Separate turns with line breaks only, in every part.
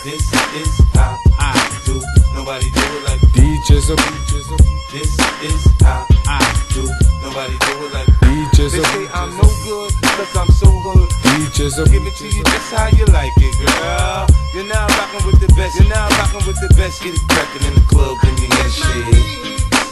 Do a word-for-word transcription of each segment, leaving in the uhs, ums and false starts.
This is how I do. Nobody do it like
D Jizzle.
This is how I do. Nobody do it like
D Jizzle.
They say I'm no good, cause I'm so hood.
D Jizzle.
Give it to you just how you like it, girl. You're now rockin' with the best. You're now rockin' with the best. Get it crackin' in the club and you get shit.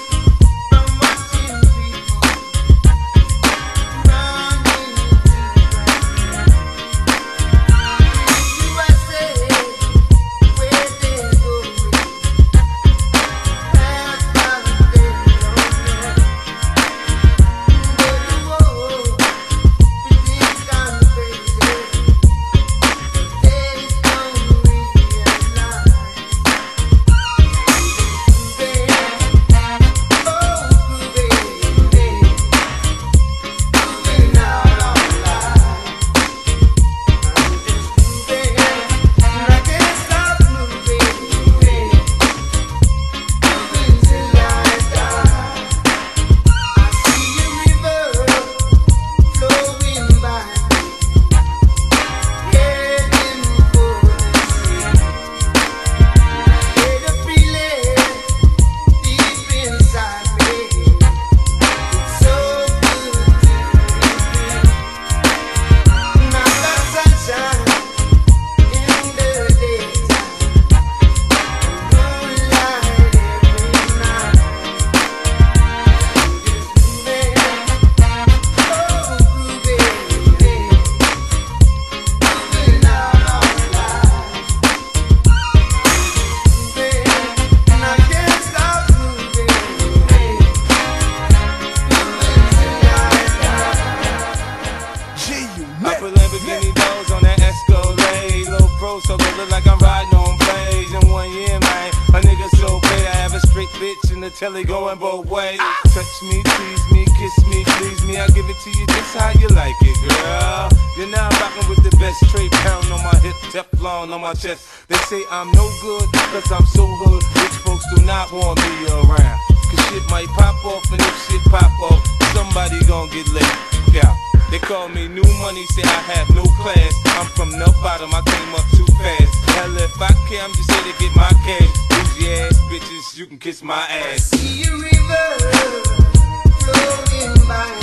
I put Lamborghini doors on that Escalade. Low pro, so they look like I'm riding on blades. In one year, man, a nigga so paid. I have a straight bitch in the telly going both ways. Touch me, tease me, kiss me, please me. I give it to you just how you like it, girl. You're now rockin' with the best. Straight pound on my hip, Teflon on my chest. They say I'm no good, cause I'm so hood. Rich folks do not want me around. Cause shit might pop off, and if shit pop off, somebody gon' get laid. Yeah. They call me new money, say I have no class. I'm from the bottom, I came up too fast. Hell, if I care, I'm just here to get my cash. Bougie ass bitches, you can kiss my ass.
I see a river flowing by.